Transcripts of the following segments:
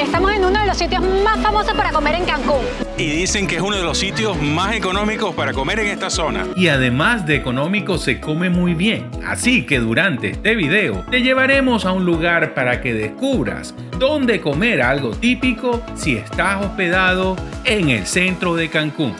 Estamos en uno de los sitios más famosos para comer en Cancún. Y dicen que es uno de los sitios más económicos para comer en esta zona. Y además de económico, se come muy bien. Así que durante este video te llevaremos a un lugar para que descubras dónde comer algo típico si estás hospedado en el centro de Cancún.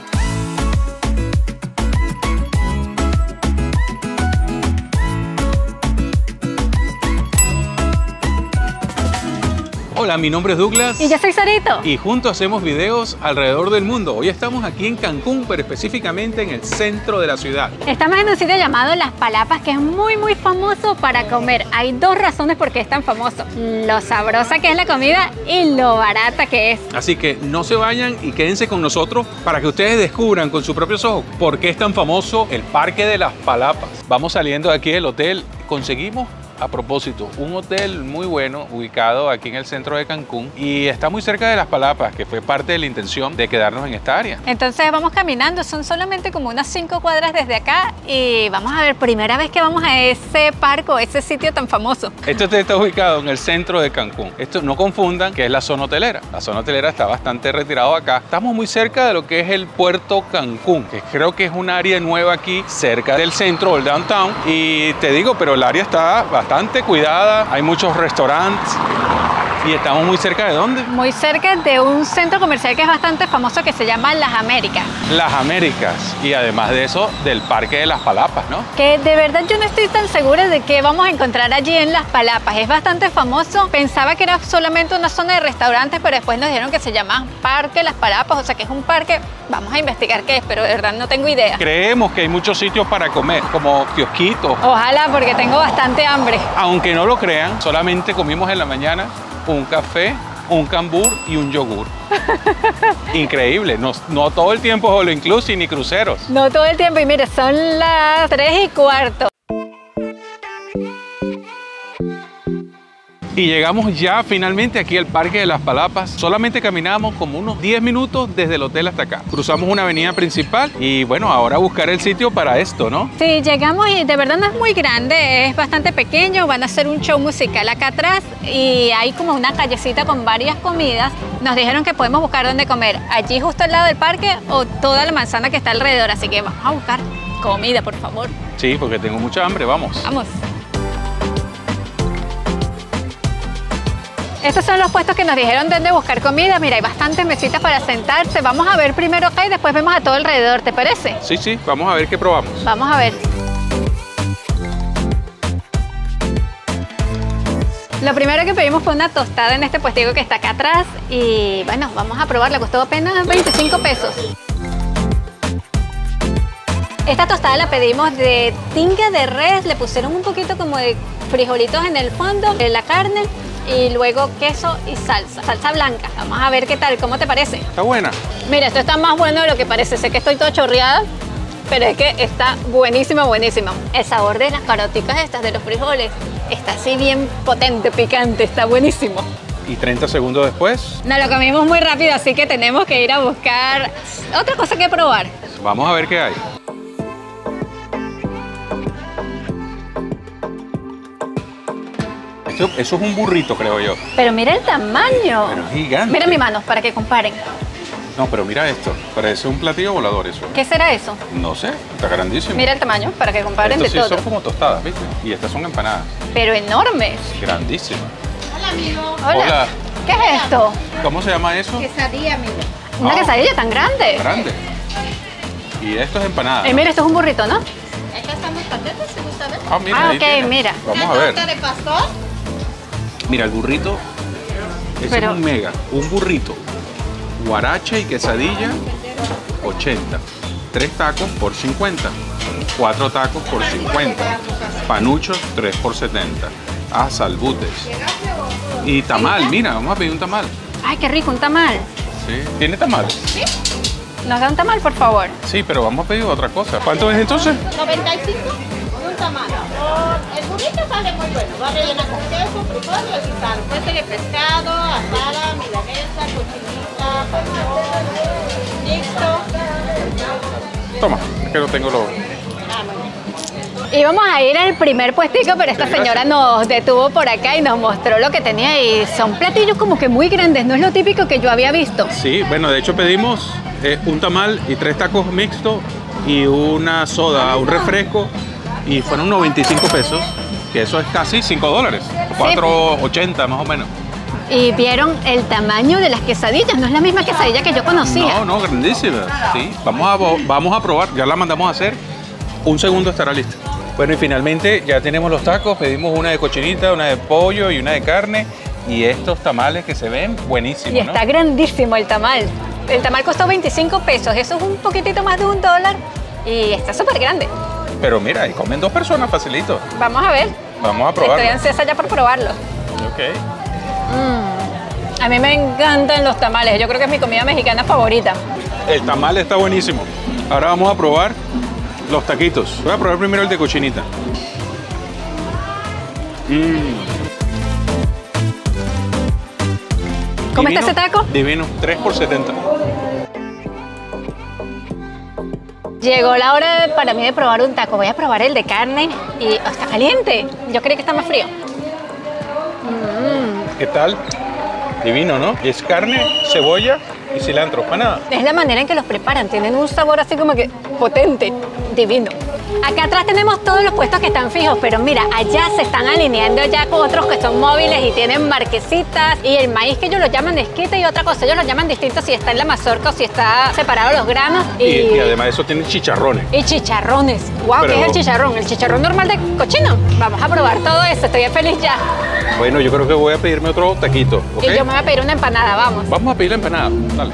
Hola, mi nombre es Douglas. Y yo soy Sarito. Y juntos hacemos videos alrededor del mundo. Hoy estamos aquí en Cancún, pero específicamente en el centro de la ciudad. Estamos en un sitio llamado Las Palapas, que es muy famoso para comer. Hay dos razones por qué es tan famoso: lo sabrosa que es la comida y lo barata que es. Así que no se vayan y quédense con nosotros para que ustedes descubran con sus propios ojos por qué es tan famoso el Parque de las Palapas. Vamos saliendo de aquí del hotel. Conseguimos, a propósito, un hotel muy bueno ubicado aquí en el centro de Cancún y está muy cerca de Las Palapas, que fue parte de la intención de quedarnos en esta área. Entonces vamos caminando, son solamente como unas 5 cuadras desde acá y vamos a ver, primera vez que vamos a ese parque, ese sitio tan famoso. Este hotel está ubicado en el centro de Cancún. Esto no confundan que es la zona hotelera. La zona hotelera está bastante retirado acá. Estamos muy cerca de lo que es el Puerto Cancún, que creo que es un área nueva aquí cerca del centro, el downtown. Y te digo, pero el área está bastante cuidada, hay muchos restaurantes y estamos muy cerca ¿de dónde? Muy cerca de un centro comercial que es bastante famoso que se llama Las Américas. Las Américas, y además de eso, del Parque de las Palapas, ¿no? Que de verdad yo no estoy tan segura de qué vamos a encontrar allí en Las Palapas. Es bastante famoso. Pensaba que era solamente una zona de restaurantes, pero después nos dijeron que se llama Parque Las Palapas, o sea que es un parque. Vamos a investigar qué es, pero de verdad no tengo idea. Creemos que hay muchos sitios para comer, como kiosquitos. Ojalá, porque tengo bastante hambre. Aunque no lo crean, solamente comimos en la mañana un café, un cambur y un yogur. Increíble, no todo el tiempo es all inclusive ni cruceros. No todo el tiempo, y mire, son las 3:15. Y llegamos ya finalmente aquí al Parque de las Palapas. Solamente caminamos como unos 10 minutos desde el hotel hasta acá. Cruzamos una avenida principal y bueno, ahora buscar el sitio para esto, ¿no? Sí, llegamos y de verdad no es muy grande, es bastante pequeño. Van a hacer un show musical acá atrás y hay como una callecita con varias comidas. Nos dijeron que podemos buscar dónde comer, allí justo al lado del parque o toda la manzana que está alrededor. Así que vamos a buscar comida, por favor. Sí, porque tengo mucha hambre, vamos. Vamos. Estos son los puestos que nos dijeron dónde buscar comida. Mira, hay bastantes mesitas para sentarse. Vamos a ver primero acá y después vemos a todo alrededor, ¿te parece? Sí, vamos a ver qué probamos. Vamos a ver. Lo primero que pedimos fue una tostada en este puestico que está acá atrás. Y bueno, vamos a probarla. Costó apenas 25 pesos. Esta tostada la pedimos de tinga de res. Le pusieron un poquito como de frijolitos en el fondo, de la carne. Y luego queso y salsa blanca. Vamos a ver qué tal, ¿cómo te parece? Está buena. Mira, esto está más bueno de lo que parece. Sé que estoy toda chorreada, pero es que está buenísimo. El sabor de las caroticas estas, de los frijoles, está así bien potente, picante, está buenísimo. Y 30 segundos después. Nos lo comimos muy rápido, así que tenemos que ir a buscar otra cosa que probar. Vamos a ver qué hay. Eso es un burrito, creo yo. Pero mira el tamaño. Pero es gigante. Mira mi mano para que comparen. No, pero mira esto. Parece un platillo volador eso. ¿Qué será eso? No sé, está grandísimo. Mira el tamaño para que comparen Estos de sí todo. son como tostadas, ¿viste? Y estas son empanadas. Pero enormes. Grandísimas. Hola, amigo. Hola. ¿Qué es esto? ¿Cómo se llama eso? Quesadilla, amigo. Una quesadilla tan grande. Grande. Y esto es empanada. Mira, esto es un burrito, ¿no? Acá están los paquetes, ¿se gusta ver? Ah, mira, ahí ok, tiene. mira. Vamos a Una ver. torta de pastor. Mira, el burrito. Ese Pero- es un mega. Un burrito. Guaracha y quesadilla, 80. 3 tacos por 50. 4 tacos por 50. Panuchos, 3 por 70. Ah, salbutes. Y tamal, mira, vamos a pedir un tamal. Ay, qué rico, un tamal. Sí. ¿Tiene tamal? ¿Nos da un tamal, por favor? Sí, pero vamos a pedir otra cosa. ¿Cuánto es entonces? 95 y un tamal. El burrito sale muy bueno. Va rellena con queso, frijoles y sal. Puede ser de pescado, asada, milanesa, cochinita, pastor, mixto. Toma, es que no tengo lo... Ah, muy bien. Íbamos a ir al primer puestico, pero esta señora nos detuvo por acá y nos mostró lo que tenía y son platillos como que muy grandes, no es lo típico que yo había visto. Sí, bueno, de hecho pedimos un tamal y 3 tacos mixtos y una soda, un refresco y fueron unos 25 pesos, que eso es casi 5 dólares, 4.80 más o menos. Y vieron el tamaño de las quesadillas, no es la misma quesadilla que yo conocía. No, grandísima. Sí, vamos a probar, ya la mandamos a hacer, un segundo estará lista. Bueno, y finalmente ya tenemos los tacos, pedimos una de cochinita, una de pollo y una de carne y estos tamales que se ven buenísimos, Y está grandísimo el tamal. El tamal costó 25 pesos, eso es un poquitito más de $1 y está súper grande. Pero mira, ahí comen 2 personas facilito. Vamos a ver. Vamos a probarlo. Estoy ansiosa ya por probarlo. Ok. A mí me encantan los tamales, yo creo que es mi comida mexicana favorita. El tamal está buenísimo. Ahora vamos a probar los taquitos. Voy a probar primero el de cochinita. ¿Cómo está ese taco? Divino, 3 por 70. Llegó la hora para mí de probar un taco. Voy a probar el de carne y está caliente. Yo creí que está más frío. ¿Qué tal? Divino, ¿no? Es carne, cebolla y cilantro, para nada. Es la manera en que los preparan. Tienen un sabor así como que potente, divino. Acá atrás tenemos todos los puestos que están fijos, pero mira, allá se están alineando ya con otros que son móviles y tienen marquesitas. Y el maíz que ellos lo llaman esquite y otra cosa, ellos lo llaman distinto si está en la mazorca o si está separado los granos. Y además de eso tienen chicharrones. Y chicharrones. Wow, ¿qué es el chicharrón? ¿El chicharrón normal de cochino? Vamos a probar todo eso, estoy feliz ya. Bueno, yo creo que voy a pedirme otro taquito, ¿ok? Y yo me voy a pedir una empanada, vamos. Vamos a pedir la empanada, dale.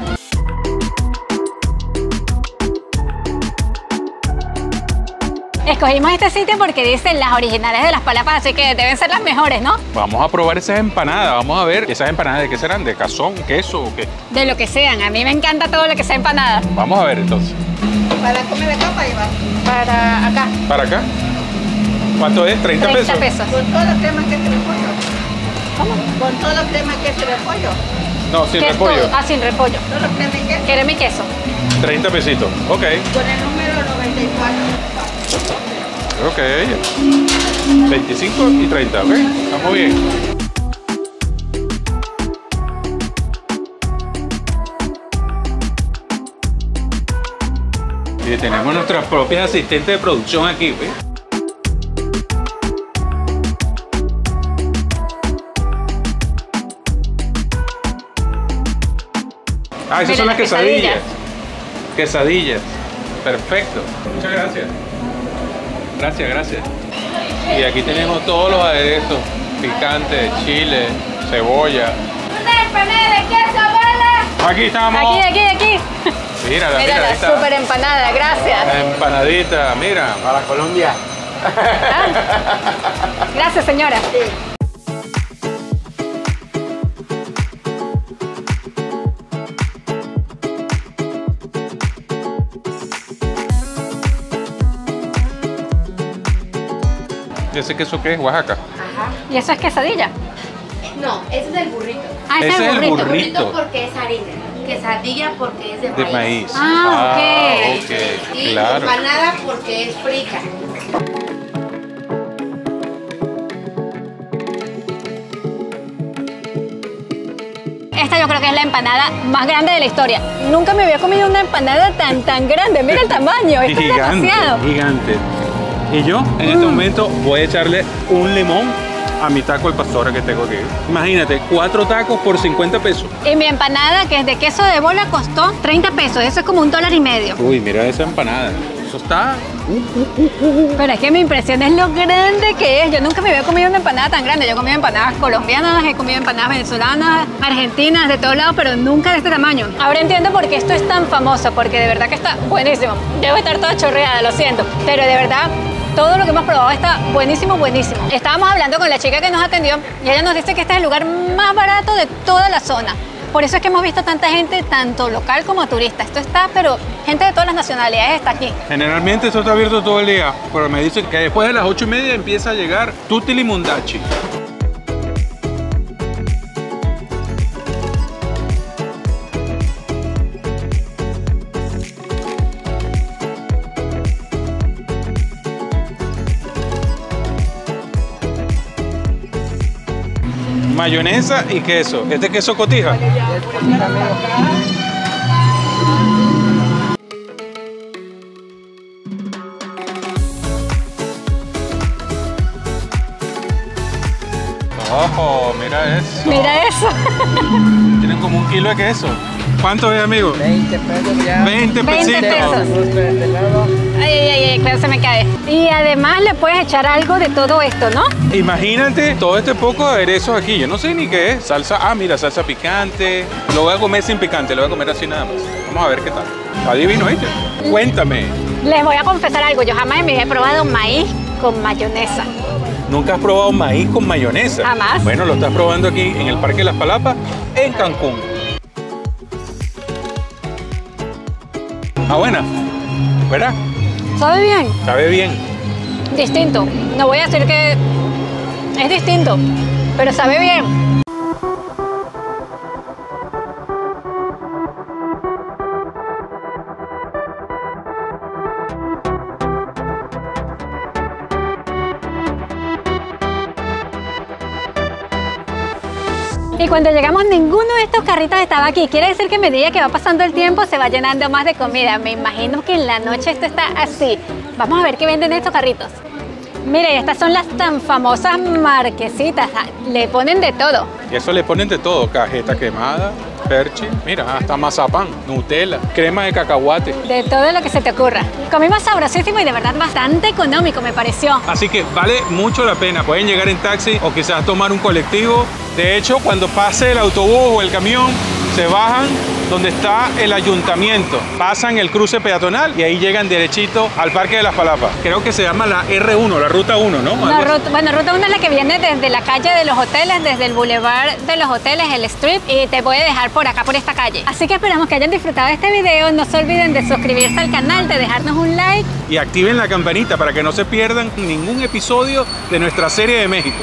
Escogimos este sitio porque dicen las originales de Las Palapas, así que deben ser las mejores, ¿no? Vamos a probar esas empanadas, vamos a ver esas empanadas de qué serán, de cazón, queso o qué. De lo que sean, a mí me encanta todo lo que sea empanada. Vamos a ver entonces. ¿Para comer acá o para llevar? Para acá. ¿Para acá? ¿Cuánto es? ¿30 30 pesos? pesos. Con todos los cremas que se le pollo. ¿Cómo? Con todos los cremas que se le pollo. No, sin ¿Qué es repollo. todo? Ah, sin repollo. Todos los cremas que Quiero mi queso. 30 pesitos, ok. con el número 94. Ok. 25 y 30, ¿ok? Estamos bien. Y tenemos nuestras propias asistentes de producción aquí, ¿ves? Ah, esas Mira, son las las quesadillas. Quesadillas. Perfecto. Muchas gracias. Gracias, gracias. Y aquí tenemos todos los aderezos. Picante, chile, cebolla. ¡Una empanada de queso, abuela! Aquí estamos. Aquí. Mírala, Mira ahí la está. súper empanada, gracias. La empanadita, mira. Para Colombia. Gracias, señora. ¿Y ese queso qué es? Oaxaca. ¿Y eso es quesadilla? No, ese es el burrito. Ah, ese Ese es es el el burrito. burrito. Porque es harina. Quesadilla porque es de De maíz. maíz. Ah, ok. ok, Y claro. empanada porque es frita. Esta yo creo que es la empanada más grande de la historia. Nunca me había comido una empanada tan grande. Mira el tamaño, esto es demasiado. Gigante. Y yo en este momento voy a echarle un limón a mi taco al pastor que tengo aquí. Imagínate, 4 tacos por 50 pesos. Y mi empanada, que es de queso de bola, costó 30 pesos. Eso es como $1.50. Uy, mira esa empanada. Eso está... Pero es que me impresiona es lo grande que es. Yo nunca me había comido una empanada tan grande. Yo he comido empanadas colombianas, he comido empanadas venezolanas, argentinas, de todos lados, pero nunca de este tamaño. Ahora entiendo por qué esto es tan famoso, porque de verdad que está buenísimo. Debo estar toda chorreada, lo siento. Pero de verdad, todo lo que hemos probado está buenísimo, buenísimo. Estábamos hablando con la chica que nos atendió y ella nos dice que este es el lugar más barato de toda la zona. Por eso es que hemos visto tanta gente, tanto local como turista. Esto está, pero gente de todas las nacionalidades está aquí. Generalmente esto está abierto todo el día, pero me dicen que después de las 8:30 empieza a llegar Tutili Mundachi. mayonesa y queso. ¿Este queso cotija? ¡Ojo! Mira eso. Mira eso. Tienen como 1 kilo de queso. ¿Cuánto es, amigo? 20 pesos ya. 20 20 pesitos. pesos. Gusto de este lado. Ay, claro, se me cae. Y además le puedes echar algo de todo esto, ¿no? Imagínate todo este poco de aderezos aquí. Yo no sé ni qué es. Salsa, mira, salsa picante. Lo voy a comer sin picante, lo voy a comer así nada más. Vamos a ver qué tal. Está divino, ¿viste? Cuéntame. Les voy a confesar algo. Yo jamás en mi vida he probado maíz con mayonesa. ¿Nunca has probado maíz con mayonesa? Jamás. Bueno, lo estás probando aquí en el Parque de las Palapas, en Cancún. Buena. ¿Verdad? ¿Sabe bien? Sabe bien. Distinto. No voy a decir que es distinto, pero sabe bien. Y cuando llegamos, ninguno de estos carritos estaba aquí. Quiere decir que a medida que va pasando el tiempo se va llenando más de comida. Me imagino que en la noche esto está así. Vamos a ver qué venden estos carritos. Mire, estas son las tan famosas marquesitas. Le ponen de todo. Y eso le ponen de todo. Cajeta quemada, perchi, mira, hasta mazapán, Nutella, crema de cacahuate. De todo lo que se te ocurra. Comimos sabrosísimo y de verdad bastante económico, me pareció. Así que vale mucho la pena. Pueden llegar en taxi o quizás tomar un colectivo. De hecho, cuando pase el autobús o el camión, se bajan donde está el ayuntamiento, pasan el cruce peatonal y ahí llegan derechito al Parque de las Palapas. Creo que se llama la R1, la Ruta 1, ¿no? Ruta 1 es la que viene desde la calle de los hoteles, desde el Boulevard de los Hoteles, el Strip, y te puede dejar por acá, por esta calle. Así que esperamos que hayan disfrutado de este video. No se olviden de suscribirse al canal, de dejarnos un like. Y activen la campanita para que no se pierdan ningún episodio de nuestra serie de México.